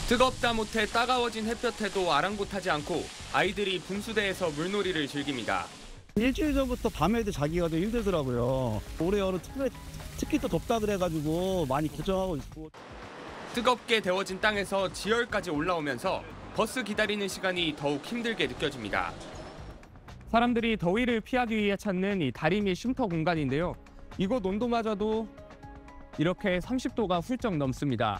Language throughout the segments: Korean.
뜨겁다 못해 따가워진 햇볕에도 아랑곳하지 않고 아이들이 분수대에서 물놀이를 즐깁니다. 일주일 전부터 밤에도 자기가 더 힘들더라고요. 올해 여름 특히 또 덥다 그래가지고 많이 걱정하고 있고. 뜨겁게 데워진 땅에서 지열까지 올라오면서 버스 기다리는 시간이 더욱 힘들게 느껴집니다. 사람들이 더위를 피하기 위해 찾는 이 다리미 쉼터 공간인데요. 이곳 온도마저도 이렇게 30도가 훌쩍 넘습니다.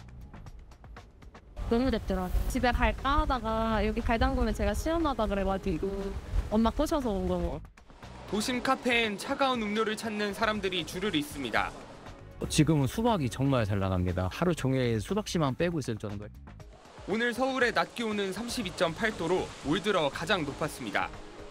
너무 덥더라. 집에 갈까 하다가 여기 발 담그면 제가 시원하다 그래가지고 엄마 꼬셔서 온 거고. 도심 카페엔 차가운 음료를 찾는 사람들이 줄을 잇습니다. 지금은 수박이 정말 잘 나갑니다. 하루 종일 수박씨만 빼고 있을 정도예요. 오늘 서울의 낮 기온은 32.8도로 올 들어 가장 높았습니다.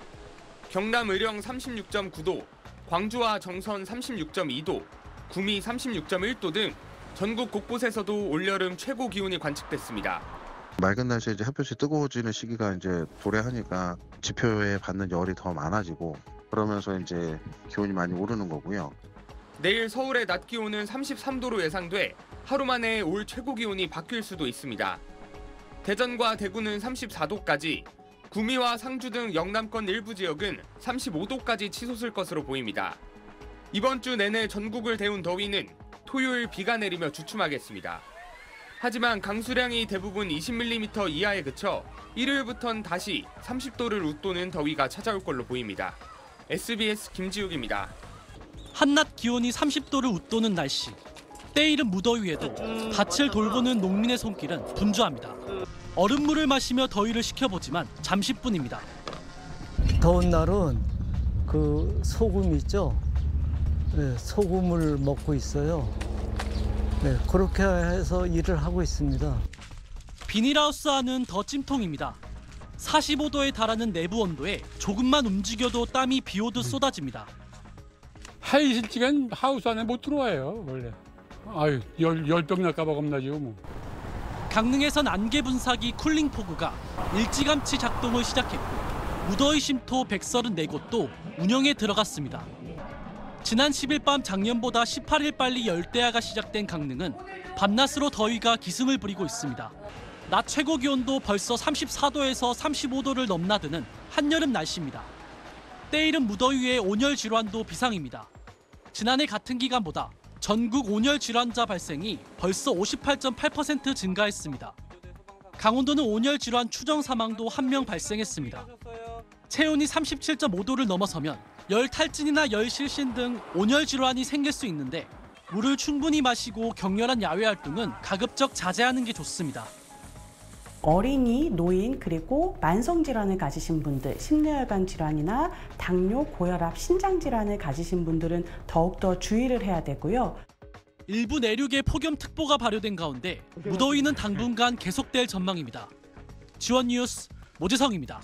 경남 의령 36.9도, 광주와 정선 36.2도, 구미 36.1도 등 전국 곳곳에서도 올여름 최고 기온이 관측됐습니다. 맑은 날씨에 이제 햇볕이 뜨거워지는 시기가 이제 도래하니까 지표에 받는 열이 더 많아지고 그러면서 이제 기온이 많이 오르는 거고요. 내일 서울의 낮 기온은 33도로 예상돼 하루 만에 올 최고 기온이 바뀔 수도 있습니다. 대전과 대구는 34도까지, 구미와 상주 등 영남권 일부 지역은 35도까지 치솟을 것으로 보입니다. 이번 주 내내 전국을 데운 더위는 토요일 비가 내리며 주춤하겠습니다. 하지만 강수량이 대부분 20mm 이하에 그쳐 일요일부터는 다시 30도를 웃도는 더위가 찾아올 걸로 보입니다. SBS 김지욱입니다. 한낮 기온이 30도를 웃도는 날씨. 때이른 무더위에도 밭을 돌보는 농민의 손길은 분주합니다. 얼음물을 마시며 더위를 식혀보지만 잠시뿐입니다. 더운 날은 그 소금 있죠? 네, 소금을 먹고 있어요. 네, 그렇게 해서 일을 하고 있습니다. 비닐하우스 안은 더 찜통입니다. 45도에 달하는 내부 온도에 조금만 움직여도 땀이 비오듯 쏟아집니다. 하이실직은 하우스 안에 못 들어와요, 원래. 아유, 열병 날까 봐 겁나지요, 뭐. 강릉에선 안개 분사기 쿨링포구가 일찌감치 작동을 시작했고 무더위 쉼터 134곳도 운영에 들어갔습니다. 지난 10일 밤 작년보다 18일 빨리 열대야가 시작된 강릉은 밤낮으로 더위가 기승을 부리고 있습니다. 낮 최고 기온도 벌써 34도에서 35도를 넘나드는 한여름 날씨입니다. 때이른 무더위에 온열 질환도 비상입니다. 지난해 같은 기간보다 전국 온열 질환자 발생이 벌써 58.8% 증가했습니다. 강원도는 온열 질환 추정 사망도 1명 발생했습니다. 체온이 37.5도를 넘어서면 열 탈진이나 열 실신 등 온열 질환이 생길 수 있는데 물을 충분히 마시고 격렬한 야외 활동은 가급적 자제하는 게 좋습니다. 어린이, 노인, 그리고 만성질환을 가지신 분들, 심뇌혈관 질환이나 당뇨, 고혈압, 신장질환을 가지신 분들은 더욱더 주의를 해야 되고요. 일부 내륙에 폭염특보가 발효된 가운데 무더위는 당분간 계속될 전망입니다. 지원 뉴스 모재성입니다.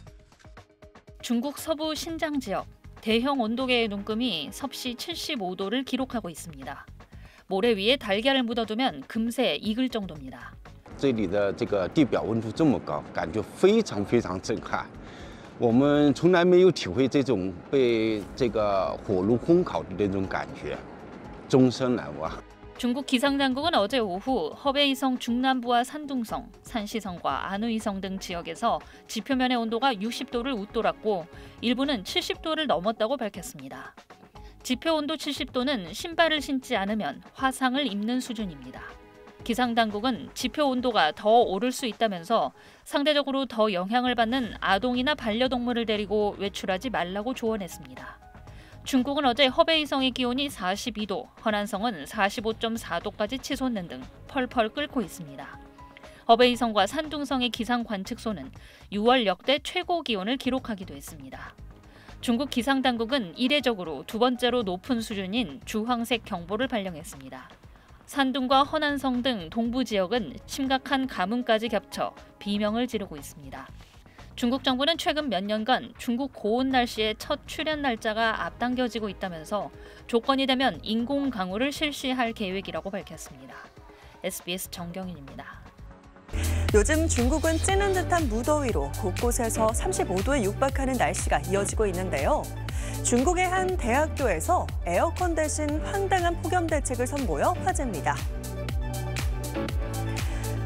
중국 서부 신장 지역, 대형 온도계의 눈금이 섭씨 75도를 기록하고 있습니다. 모래 위에 달걀을 묻어두면 금세 익을 정도입니다. 这里的这个地表温度这么高，感觉非常非常震撼。我们从来没有体会这种被这个火炉烘烤的那种感觉，终身难忘。 중국 기상당국은 어제 오후 허베이성 중남부와 산둥성, 산시성과 안의성 등 지역에서 지표면의 온도가 60도를 웃돌았고 일부는 70도를 넘었다고 밝혔습니다. 지표 온도 70도는 신발을 신지 않으면 화상을 입는 수준입니다. 기상당국은 지표 온도가 더 오를 수 있다면서 상대적으로 더 영향을 받는 아동이나 반려동물을 데리고 외출하지 말라고 조언했습니다. 중국은 어제 허베이성의 기온이 42도, 허난성은 45.4도까지 치솟는 등 펄펄 끓고 있습니다. 허베이성과 산둥성의 기상 관측소는 6월 역대 최고 기온을 기록하기도 했습니다. 중국 기상당국은 이례적으로 두 번째로 높은 수준인 주황색 경보를 발령했습니다. 산둥과 허난성 등 동부 지역은 심각한 가뭄까지 겹쳐 비명을 지르고 있습니다. 중국 정부는 최근 몇 년간 중국 고온 날씨의 첫 출현 날짜가 앞당겨지고 있다면서 조건이 되면 인공 강우를 실시할 계획이라고 밝혔습니다. SBS 정경인입니다. 요즘 중국은 찌는 듯한 무더위로 곳곳에서 35도에 육박하는 날씨가 이어지고 있는데요. 중국의 한 대학교에서 에어컨 대신 황당한 폭염 대책을 선보여 화제입니다.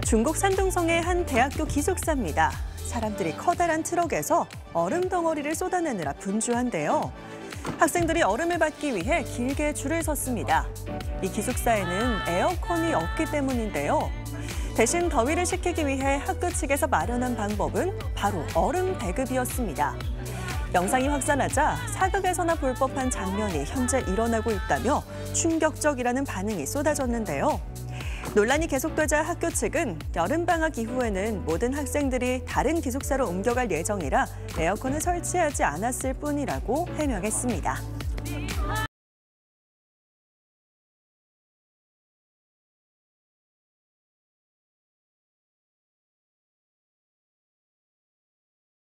중국 산둥성의 한 대학교 기숙사입니다. 사람들이 커다란 트럭에서 얼음 덩어리를 쏟아내느라 분주한데요. 학생들이 얼음을 받기 위해 길게 줄을 섰습니다. 이 기숙사에는 에어컨이 없기 때문인데요. 대신 더위를 식히기 위해 학교 측에서 마련한 방법은 바로 얼음 배급이었습니다. 영상이 확산하자 사극에서나 볼 법한 장면이 현재 일어나고 있다며 충격적이라는 반응이 쏟아졌는데요. 논란이 계속되자 학교 측은 여름방학 이후에는 모든 학생들이 다른 기숙사로 옮겨갈 예정이라 에어컨을 설치하지 않았을 뿐이라고 해명했습니다.